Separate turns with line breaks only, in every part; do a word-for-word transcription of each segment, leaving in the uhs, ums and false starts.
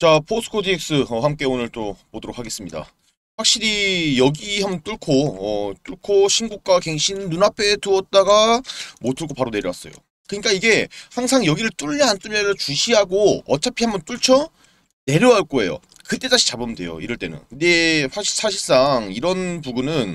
자, 포스코 디엑스 어, 함께 오늘 또 보도록 하겠습니다. 확실히 여기 한번 뚫고 어, 뚫고 신고가 갱신 눈앞에 두었다가 못 뚫고 바로 내려왔어요. 그러니까 이게 항상 여기를 뚫냐 안 뚫냐를 주시하고 어차피 한번 뚫죠? 내려갈 거예요. 그때 다시 잡으면 돼요. 이럴 때는. 근데 사실, 사실상 이런 부분은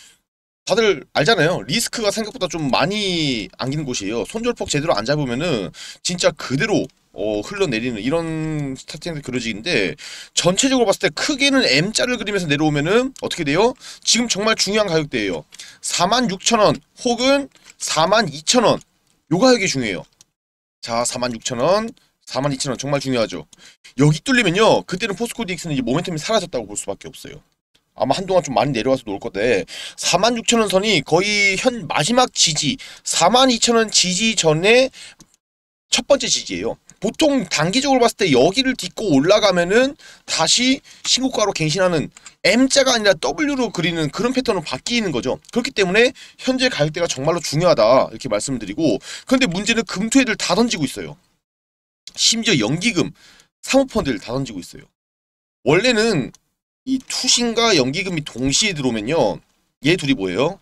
다들 알잖아요. 리스크가 생각보다 좀 많이 안기는 곳이에요. 손절폭 제대로 안 잡으면은 진짜 그대로 어, 흘러내리는 이런 스타팅이 그려지는데, 전체적으로 봤을 때 크게는 M자를 그리면서 내려오면은 어떻게 돼요? 지금 정말 중요한 가격대예요. 사만 육천 원 혹은 사만 이천 원, 요 가격이 중요해요. 자, 사만 육천 원, 사만 이천 원 정말 중요하죠. 여기 뚫리면요, 그때는 포스코 디엑스는 이제 모멘텀이 사라졌다고 볼 수밖에 없어요. 아마 한동안 좀 많이 내려와서 놓을 건데, 사만 육천 원 선이 거의 현 마지막 지지, 사만 이천 원 지지 전에 첫 번째 지지예요. 보통 단기적으로 봤을 때 여기를 딛고 올라가면은 다시 신고가로 갱신하는, M자가 아니라 W로 그리는 그런 패턴으로 바뀌는 거죠. 그렇기 때문에 현재 가격대가 정말로 중요하다 이렇게 말씀을 드리고, 그런데 문제는 금토애들 다 던지고 있어요. 심지어 연기금, 사모펀드를 다 던지고 있어요. 원래는 이 투신과 연기금이 동시에 들어오면요, 얘 둘이 뭐예요?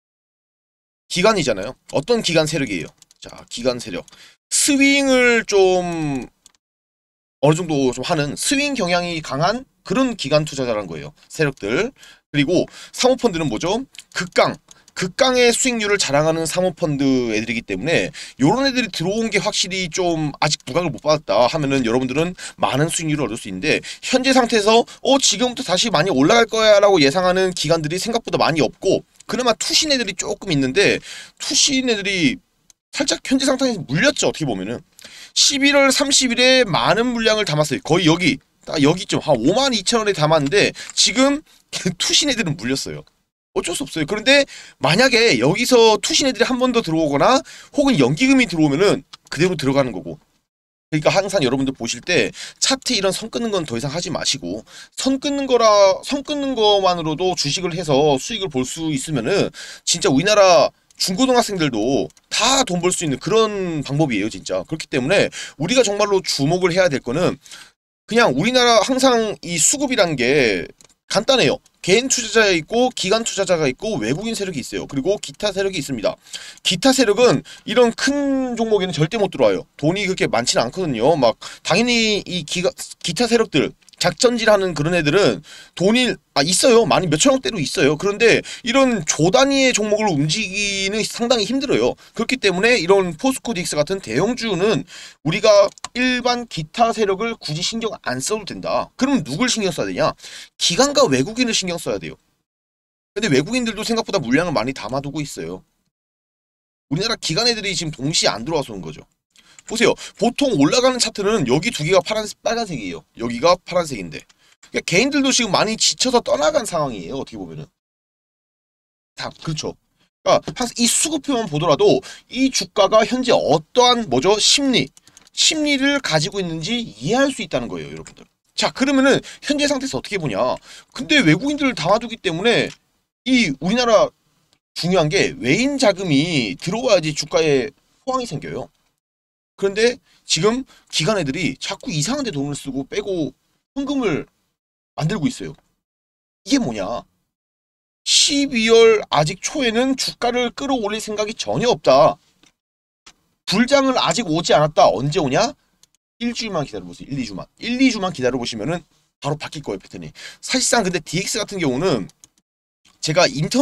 기관이잖아요. 어떤 기관 세력이에요? 자, 기관 세력. 스윙을 좀 어느 정도 좀 하는, 스윙 경향이 강한 그런 기관 투자자라는 거예요. 세력들. 그리고 사모펀드는 뭐죠? 극강. 극강의 수익률을 자랑하는 사모펀드 애들이기 때문에 요런 애들이 들어온 게 확실히 좀 아직 부각을 못 받았다 하면은 여러분들은 많은 수익률을 얻을 수 있는데, 현재 상태에서 어 지금부터 다시 많이 올라갈 거야 라고 예상하는 기관들이 생각보다 많이 없고, 그나마 투신 애들이 조금 있는데, 투신 애들이 살짝 현재 상태에서 물렸죠. 어떻게 보면은 십일월 삼십일에 많은 물량을 담았어요. 거의 여기 딱 여기쯤 한 오만 이천 원에 담았는데, 지금 투신 애들은 물렸어요. 어쩔 수 없어요. 그런데 만약에 여기서 투신 애들이 한 번 더 들어오거나 혹은 연기금이 들어오면은 그대로 들어가는 거고. 그러니까 항상 여러분들 보실 때 차트 이런 선 끊는 건 더 이상 하지 마시고, 선 끊는 거라 선 끊는 거만으로도 주식을 해서 수익을 볼 수 있으면은 진짜 우리나라 중고등학생들도 다 돈 벌 수 있는 그런 방법이에요, 진짜. 그렇기 때문에 우리가 정말로 주목을 해야 될 거는, 그냥 우리나라 항상 이 수급이란 게 간단해요. 개인 투자자가 있고 기관 투자자가 있고 외국인 세력이 있어요. 그리고 기타 세력이 있습니다. 기타 세력은 이런 큰 종목에는 절대 못 들어와요. 돈이 그렇게 많지는 않거든요. 막 당연히 이 기가, 기타 세력들, 작전질하는 그런 애들은 돈이 아 있어요. 많이 몇천억대로 있어요. 그런데 이런 조 단위의 종목을 움직이기는 상당히 힘들어요. 그렇기 때문에 이런 포스코 디엑스 같은 대형주는 우리가 일반 기타 세력을 굳이 신경 안 써도 된다. 그럼 누굴 신경 써야 되냐? 기관과 외국인을 신경 써야 돼요. 근데 외국인들도 생각보다 물량을 많이 담아두고 있어요. 우리나라 기관 애들이 지금 동시에 안 들어와서 온 거죠. 보세요. 보통 올라가는 차트는 여기 두 개가 파란, 빨간색이에요. 여기가 파란색인데. 그러니까 개인들도 지금 많이 지쳐서 떠나간 상황이에요. 어떻게 보면은. 다, 그렇죠. 그러니까 항상 이 수급표만 보더라도 이 주가가 현재 어떠한 뭐죠? 심리, 심리를 가지고 있는지 이해할 수 있다는 거예요, 여러분들. 자, 그러면은 현재 상태에서 어떻게 보냐? 근데 외국인들을 담아두기 때문에 이 우리나라 중요한 게 외인 자금이 들어와야지 주가에 호황이 생겨요. 그런데 지금 기관 애들이 자꾸 이상한 데 돈을 쓰고 빼고 현금을 만들고 있어요. 이게 뭐냐? 십이월 아직 초에는 주가를 끌어올릴 생각이 전혀 없다. 불장은 아직 오지 않았다. 언제 오냐? 일주일만 기다려보세요. 일, 이주만. 일, 이주만 기다려보시면은 바로 바뀔 거예요, 패턴이. 사실상 근데 디엑스 같은 경우는 제가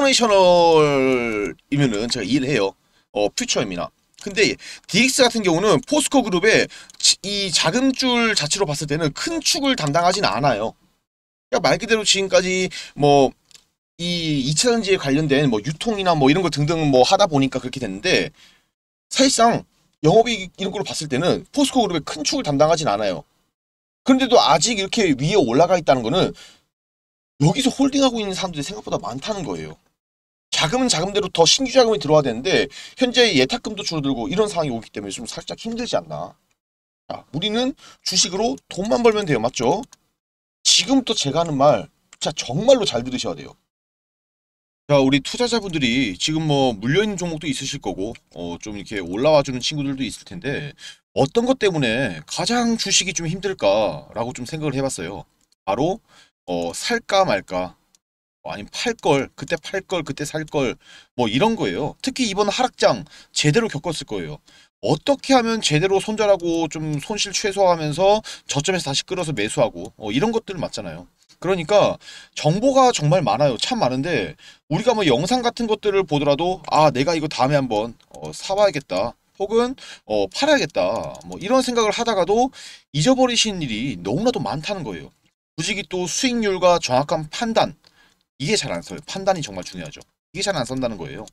인터내셔널이면은 제가 이해를 해요. 어, 퓨처입니다. 근데 디엑스 같은 경우는 포스코 그룹의 이 자금줄 자체로 봤을 때는 큰 축을 담당하진 않아요. 그러니까 말 그대로 지금까지 뭐 이 이차전지에 관련된 뭐 유통이나 뭐 이런 거 등등 뭐 하다 보니까 그렇게 됐는데, 사실상 영업이익 이런 걸로 봤을 때는 포스코 그룹의 큰 축을 담당하진 않아요. 그런데도 아직 이렇게 위에 올라가 있다는 거는 여기서 홀딩하고 있는 사람들이 생각보다 많다는 거예요. 자금은 자금대로 더 신규 자금이 들어와야 되는데 현재 예탁금도 줄어들고 이런 상황이 오기 때문에 좀 살짝 힘들지 않나. 자, 우리는 주식으로 돈만 벌면 돼요. 맞죠? 지금부터 제가 하는 말 진짜 정말로 잘 들으셔야 돼요. 자, 우리 투자자분들이 지금 뭐 물려있는 종목도 있으실 거고, 어, 좀 이렇게 올라와주는 친구들도 있을 텐데, 어떤 것 때문에 가장 주식이 좀 힘들까라고 좀 생각을 해봤어요. 바로, 어, 살까 말까, 어, 아니면 팔 걸, 그때 팔 걸, 그때 살 걸, 뭐 이런 거예요. 특히 이번 하락장 제대로 겪었을 거예요. 어떻게 하면 제대로 손절하고 좀 손실 최소화하면서 저점에서 다시 끌어서 매수하고, 어, 이런 것들 맞잖아요. 그러니까 정보가 정말 많아요. 참 많은데 우리가 뭐 영상 같은 것들을 보더라도 아 내가 이거 다음에 한번 어, 사봐야겠다 혹은 어, 팔아야겠다 뭐 이런 생각을 하다가도 잊어버리신 일이 너무나도 많다는 거예요. 굳이 또 수익률과 정확한 판단 이게 잘 안 써요. 판단이 정말 중요하죠. 이게 잘 안 쓴다는 거예요.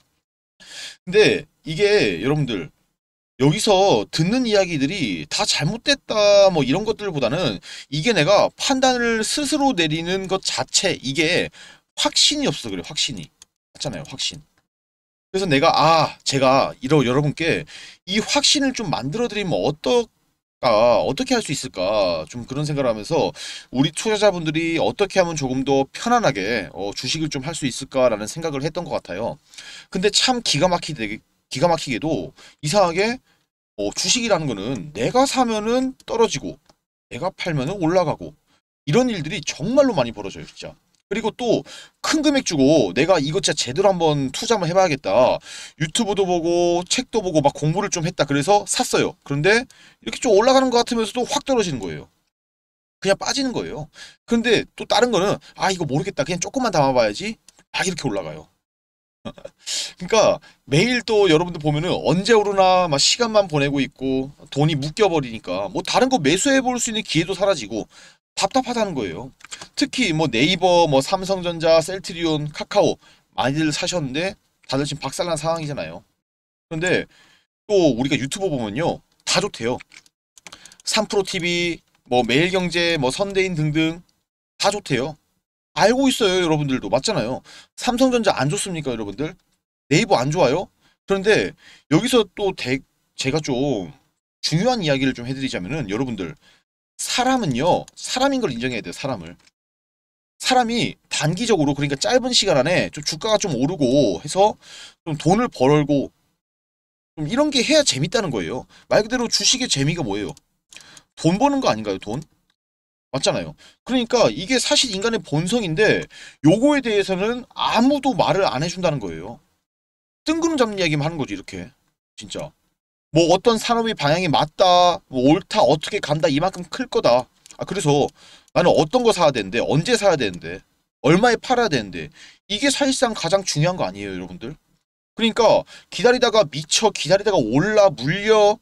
근데 이게 여러분들 여기서 듣는 이야기들이 다 잘못됐다 뭐 이런 것들보다는 이게 내가 판단을 스스로 내리는 것 자체 이게 확신이 없어 그래 확신이 맞잖아요 확신. 그래서 내가 아 제가 이러 여러분께 이 확신을 좀 만들어 드리면 어떨까 어떻게 할 수 있을까 좀 그런 생각을 하면서 우리 투자자분들이 어떻게 하면 조금 더 편안하게 어, 주식을 좀 할 수 있을까라는 생각을 했던 것 같아요. 근데 참 기가 막히게 기가 막히게도 이상하게 어, 주식이라는 거는 내가 사면은 떨어지고 내가 팔면은 올라가고 이런 일들이 정말로 많이 벌어져요 진짜. 그리고 또 큰 금액 주고 내가 이거 진짜 제대로 한번 투자 한번 해봐야겠다. 유튜브도 보고 책도 보고 막 공부를 좀 했다. 그래서 샀어요. 그런데 이렇게 좀 올라가는 것 같으면서도 확 떨어지는 거예요. 그냥 빠지는 거예요. 근데 또 다른 거는 아 이거 모르겠다. 그냥 조금만 담아봐야지. 아 이렇게 올라가요. 그러니까 매일 또 여러분들 보면은 언제 오르나 막 시간만 보내고 있고 돈이 묶여버리니까 뭐 다른 거 매수해 볼 수 있는 기회도 사라지고 답답하다는 거예요. 특히 뭐 네이버, 뭐 삼성전자, 셀트리온, 카카오 많이들 사셨는데 다들 지금 박살난 상황이잖아요. 그런데 또 우리가 유튜브 보면요 다 좋대요. 삼프로티비, 뭐 매일경제, 뭐 선대인 등등 다 좋대요. 알고 있어요 여러분들도 맞잖아요. 삼성전자 안 좋습니까 여러분들? 네이버 안 좋아요? 그런데 여기서 또 대, 제가 좀 중요한 이야기를 좀 해드리자면은 여러분들 사람은요 사람인 걸 인정해야 돼요 사람을. 사람이 단기적으로 그러니까 짧은 시간 안에 좀 주가가 좀 오르고 해서 좀 돈을 벌고 좀 이런 게 해야 재밌다는 거예요. 말 그대로 주식의 재미가 뭐예요? 돈 버는 거 아닌가요 돈? 맞잖아요. 그러니까 이게 사실 인간의 본성인데 요거에 대해서는 아무도 말을 안 해준다는 거예요. 뜬구름 잡는 이야기만 하는 거지 이렇게 진짜. 뭐 어떤 산업의 방향이 맞다, 뭐 옳다, 어떻게 간다, 이만큼 클 거다. 아 그래서 나는 어떤 거 사야 되는데, 언제 사야 되는데, 얼마에 팔아야 되는데 이게 사실상 가장 중요한 거 아니에요, 여러분들? 그러니까 기다리다가 미쳐, 기다리다가 올라 물려,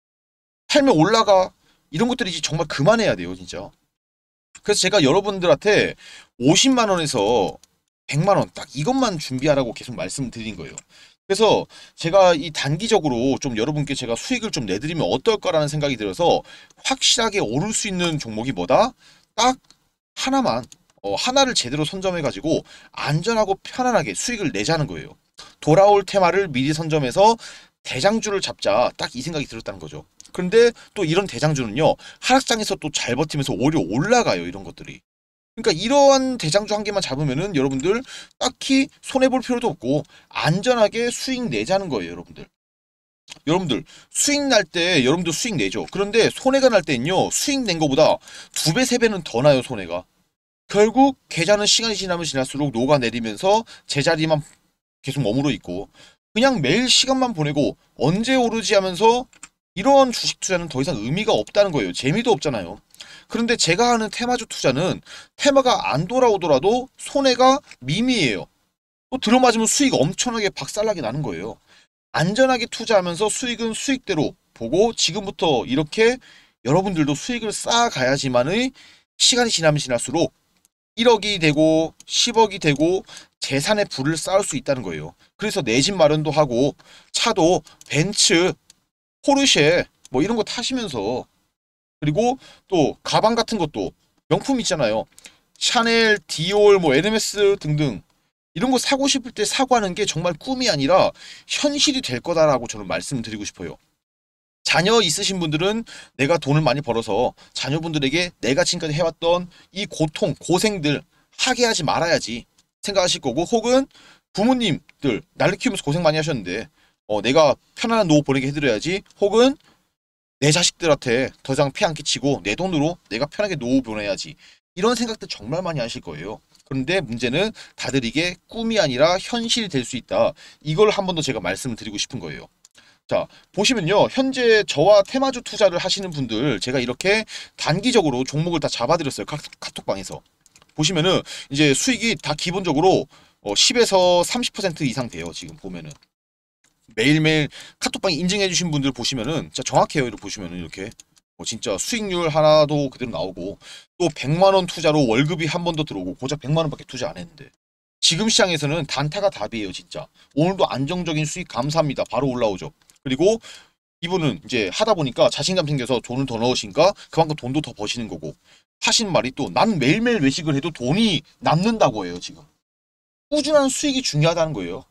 팔면 올라가 이런 것들이 이제 정말 그만해야 돼요, 진짜. 그래서 제가 여러분들한테 오십만 원에서 백만 원 딱 이것만 준비하라고 계속 말씀드린 거예요. 그래서 제가 이 단기적으로 좀 여러분께 제가 수익을 좀 내드리면 어떨까라는 생각이 들어서 확실하게 오를 수 있는 종목이 뭐다? 딱 하나만 어, 하나를 제대로 선점해가지고 안전하고 편안하게 수익을 내자는 거예요. 돌아올 테마를 미리 선점해서 대장주를 잡자 딱 이 생각이 들었다는 거죠. 그런데 또 이런 대장주는요 하락장에서 또 잘 버티면서 오히려 올라가요 이런 것들이. 그러니까 이러한 대장주 한 개만 잡으면은 여러분들 딱히 손해볼 필요도 없고 안전하게 수익 내자는 거예요 여러분들. 여러분들 수익 날 때 여러분들 수익 내죠. 그런데 손해가 날 때는요 수익 낸 거보다 두 배, 세 배는 더 나요 손해가. 결국 계좌는 시간이 지나면 지날수록 녹아내리면서 제자리만 계속 머무르 있고 그냥 매일 시간만 보내고 언제 오르지 하면서 이런 주식 투자는 더 이상 의미가 없다는 거예요. 재미도 없잖아요. 그런데 제가 하는 테마주 투자는 테마가 안 돌아오더라도 손해가 미미해요. 또 들어맞으면 수익 엄청나게 박살나게 나는 거예요. 안전하게 투자하면서 수익은 수익대로 보고 지금부터 이렇게 여러분들도 수익을 쌓아가야지만의 시간이 지나면 지날수록 일억이 되고 십억이 되고 재산의 부를 쌓을 수 있다는 거예요. 그래서 내 집 마련도 하고 차도 벤츠, 포르쉐 뭐 이런 거 타시면서 그리고 또 가방 같은 것도 명품 있잖아요. 샤넬, 디올, 뭐 에르메스 등등 이런 거 사고 싶을 때 사고 하는 게 정말 꿈이 아니라 현실이 될 거다라고 저는 말씀드리고 싶어요. 자녀 있으신 분들은 내가 돈을 많이 벌어서 자녀분들에게 내가 지금까지 해왔던 이 고통, 고생들 하게 하지 말아야지 생각하실 거고 혹은 부모님들 날를 키우면서 고생 많이 하셨는데 어, 내가 편안한 노후 보내게 해드려야지, 혹은 내 자식들한테 더 이상 폐 안 끼치고 내 돈으로 내가 편하게 노후 보내야지, 이런 생각들 정말 많이 하실 거예요. 그런데 문제는 다들 이게 꿈이 아니라 현실이 될 수 있다. 이걸 한 번 더 제가 말씀을 드리고 싶은 거예요. 자, 보시면요. 현재 저와 테마주 투자를 하시는 분들 제가 이렇게 단기적으로 종목을 다 잡아드렸어요. 카, 카톡방에서. 보시면은 이제 수익이 다 기본적으로 어, 십에서 삼십 퍼센트 이상 돼요. 지금 보면은. 매일매일 카톡방 인증해 주신 분들 보시면은 진짜 정확해요. 이렇게 보시면은 이렇게 뭐 진짜 수익률 하나도 그대로 나오고, 또 백만 원 투자로 월급이 한 번 더 들어오고, 고작 백만 원밖에 투자 안 했는데 지금 시장에서는 단타가 답이에요. 진짜 오늘도 안정적인 수익 감사합니다. 바로 올라오죠. 그리고 이분은 이제 하다 보니까 자신감 생겨서 돈을 더 넣으신가 그만큼 돈도 더 버시는 거고, 하신 말이 또 난 매일매일 외식을 해도 돈이 남는다고 해요. 지금 꾸준한 수익이 중요하다는 거예요.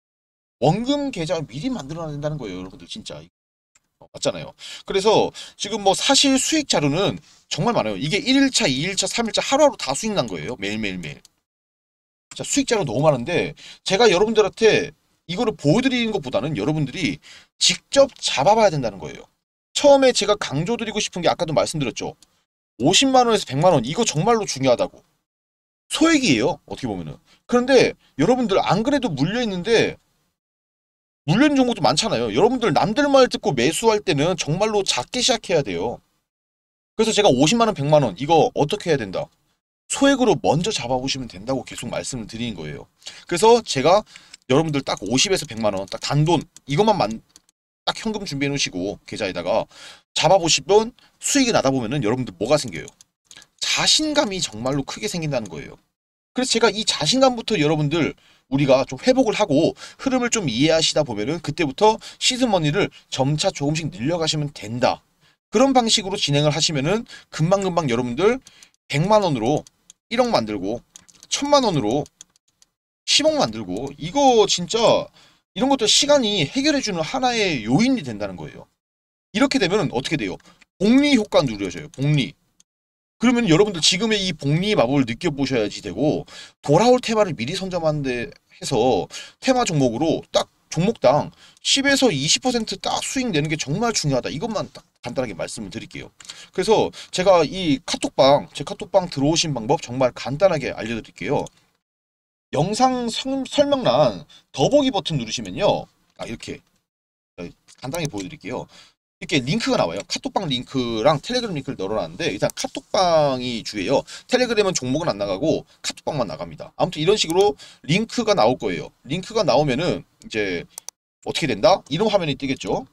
원금 계좌 미리 만들어놔야 된다는 거예요, 여러분들. 진짜 어, 맞잖아요. 그래서 지금 뭐 사실 수익 자료는 정말 많아요. 이게 일 일차, 이 일차, 삼 일차 하루하루 다 수익 난 거예요. 매일매일매일. 자, 수익 자료 너무 많은데 제가 여러분들한테 이거를 보여드리는 것보다는 여러분들이 직접 잡아봐야 된다는 거예요. 처음에 제가 강조드리고 싶은 게 아까도 말씀드렸죠. 오십만 원에서 백만 원, 이거 정말로 중요하다고. 소액이에요, 어떻게 보면은. 그런데 여러분들 안 그래도 물려있는데, 물려있는 종목도 많잖아요. 여러분들 남들 말 듣고 매수할 때는 정말로 작게 시작해야 돼요. 그래서 제가 오십만 원, 백만 원 이거 어떻게 해야 된다? 소액으로 먼저 잡아보시면 된다고 계속 말씀을 드리는 거예요. 그래서 제가 여러분들 딱 오십에서 백만 원 딱 단돈 이것만 만, 딱 현금 준비해 놓으시고 계좌에다가 잡아보시면 수익이 나다 보면은 여러분들 뭐가 생겨요? 자신감이 정말로 크게 생긴다는 거예요. 그래서 제가 이 자신감부터 여러분들 우리가 좀 회복을 하고 흐름을 좀 이해하시다 보면은 그때부터 시드머니를 점차 조금씩 늘려가시면 된다. 그런 방식으로 진행을 하시면은 금방금방 여러분들 백만 원으로 일억 만들고 천만 원으로 십억 만들고, 이거 진짜 이런 것들 시간이 해결해주는 하나의 요인이 된다는 거예요. 이렇게 되면 어떻게 돼요? 복리 효과 누려져요. 복리. 그러면 여러분들 지금의 이 복리의 마법을 느껴보셔야지 되고, 돌아올 테마를 미리 선점하는데 해서 테마 종목으로 딱 종목당 십에서 이십 퍼센트 딱 수익 내는 게 정말 중요하다. 이것만 딱 간단하게 말씀을 드릴게요. 그래서 제가 이 카톡방, 제 카톡방 들어오신 방법 정말 간단하게 알려드릴게요. 영상 성, 설명란 더보기 버튼 누르시면요. 아, 이렇게 간단하게 보여드릴게요. 이렇게 링크가 나와요. 카톡방 링크랑 텔레그램 링크를 넣어놨는데 일단 카톡방이 주예요. 텔레그램은 종목은 안 나가고 카톡방만 나갑니다. 아무튼 이런 식으로 링크가 나올 거예요. 링크가 나오면은 이제 어떻게 된다? 이런 화면이 뜨겠죠.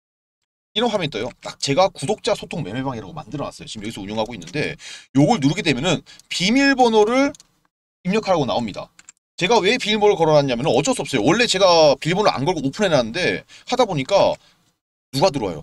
이런 화면이 떠요. 딱 제가 구독자 소통 매매방이라고 만들어놨어요. 지금 여기서 운영하고 있는데 요걸 누르게 되면은 비밀번호를 입력하라고 나옵니다. 제가 왜 비밀번호를 걸어놨냐면 어쩔 수 없어요. 원래 제가 비밀번호를 안 걸고 오픈해놨는데 하다 보니까 누가 들어와요?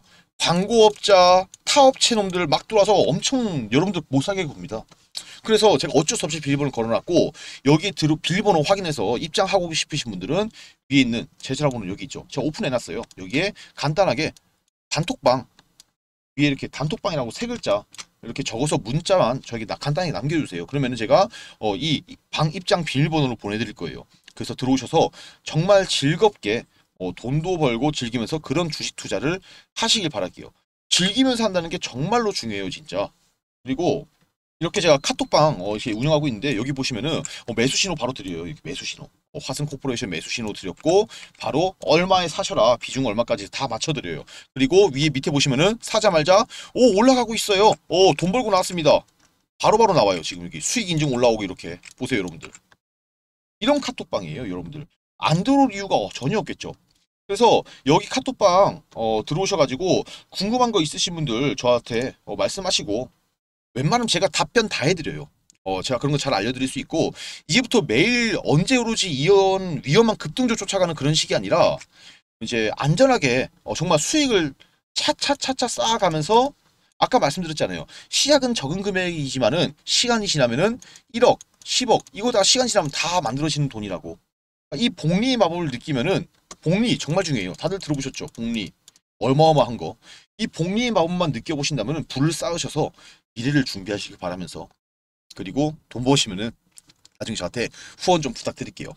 광고업자, 타업체 놈들 막 들어와서 엄청 여러분들 못 사게 봅니다. 그래서 제가 어쩔 수 없이 비밀번호를 걸어놨고, 여기 들어 비밀번호 확인해서 입장하고 싶으신 분들은 위에 있는 제 전화번호 여기 있죠. 제가 오픈해놨어요. 여기에 간단하게 단톡방 위에 이렇게 단톡방이라고 세 글자 이렇게 적어서 문자만 저에게 간단히 남겨주세요. 그러면 제가 어, 이 방 입장 비밀번호를 보내드릴 거예요. 그래서 들어오셔서 정말 즐겁게 어, 돈도 벌고 즐기면서 그런 주식 투자를 하시길 바랄게요. 즐기면서 한다는 게 정말로 중요해요, 진짜. 그리고 이렇게 제가 카톡방 어, 이렇게 운영하고 있는데 여기 보시면은 어, 매수 신호 바로 드려요. 이렇게 매수 신호. 어, 화승 코퍼레이션 매수 신호 드렸고 바로 얼마에 사셔라, 비중 얼마까지 다 맞춰드려요. 그리고 위에 밑에 보시면은 사자말자 오 올라가고 있어요. 오 돈 벌고 나왔습니다. 바로바로 바로 나와요. 지금 여기 수익 인증 올라오고 이렇게 보세요, 여러분들. 이런 카톡방이에요, 여러분들. 안 들어올 이유가 전혀 없겠죠. 그래서 여기 카톡방 어, 들어오셔가지고 궁금한 거 있으신 분들 저한테 어, 말씀하시고 웬만하면 제가 답변 다 해드려요. 어, 제가 그런 거 잘 알려드릴 수 있고, 이제부터 매일 언제 오르지 이런 위험한 급등조 쫓아가는 그런 식이 아니라 이제 안전하게 어, 정말 수익을 차차차차 쌓아가면서, 아까 말씀드렸잖아요. 시작은 적은 금액이지만은 시간이 지나면은 일억, 십억 이거 다 시간 지나면 다 만들어지는 돈이라고. 이 복리의 마법을 느끼면은, 복리 정말 중요해요. 다들 들어보셨죠? 복리 어마어마한 거. 이 복리의 마법만 느껴보신다면 불을 쌓으셔서 미래를 준비하시길 바라면서, 그리고 돈 버시면은 나중에 저한테 후원 좀 부탁드릴게요.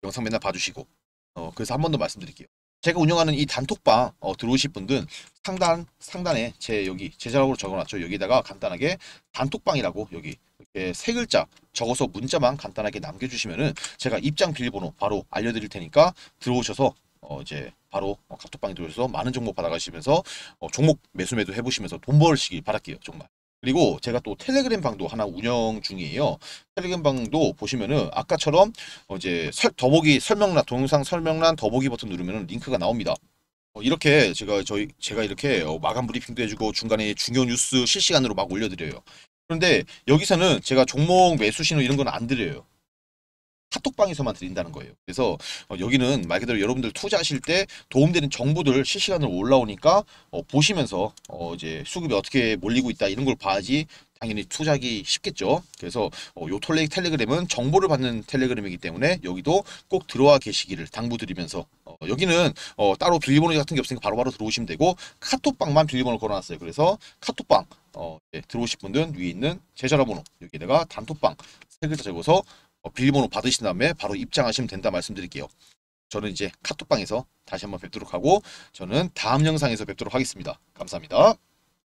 영상 맨날 봐주시고 어, 그래서 한 번 더 말씀드릴게요. 제가 운영하는 이 단톡방 어, 들어오실 분들 상단 상단에 제 여기 제자락으로 적어놨죠. 여기다가 간단하게 단톡방이라고 여기 이렇게 세 글자 적어서 문자만 간단하게 남겨주시면은 제가 입장 비밀번호 바로 알려드릴 테니까 들어오셔서 어, 이제 바로 어, 카톡방에 들어오셔서 많은 정보 받아가시면서 어, 종목 매수 매도 해보시면서 돈 벌시길 바랄게요. 정말. 그리고 제가 또 텔레그램 방도 하나 운영 중이에요. 텔레그램 방도 보시면은 아까처럼 어 이제 설, 더보기 설명란 동영상 설명란 더보기 버튼 누르면은 링크가 나옵니다. 어 이렇게 제가 저희 제가 이렇게 어 마감 브리핑도 해주고 중간에 중요 뉴스 실시간으로 막 올려드려요. 그런데 여기서는 제가 종목 매수 신호 이런 건 안 드려요. 카톡방에서만 드린다는 거예요. 그래서 어, 여기는 말 그대로 여러분들 투자하실 때 도움되는 정보들 실시간으로 올라오니까 어, 보시면서 어, 이제 수급이 어떻게 몰리고 있다 이런 걸 봐야지 당연히 투자하기 쉽겠죠. 그래서 어, 요 톨레 텔레그램은 정보를 받는 텔레그램이기 때문에 여기도 꼭 들어와 계시기를 당부드리면서 어, 여기는 어, 따로 비밀번호 같은 게 없으니까 바로바로 들어오시면 되고 카톡방만 비밀번호 걸어놨어요. 그래서 카톡방 어, 네, 들어오실 분들은 위에 있는 제 전화번호 여기다가 단톡방 세 글자 적어서 어, 비밀번호 받으신 다음에 바로 입장하시면 된다 말씀드릴게요. 저는 이제 카톡방에서 다시 한번 뵙도록 하고 저는 다음 영상에서 뵙도록 하겠습니다. 감사합니다.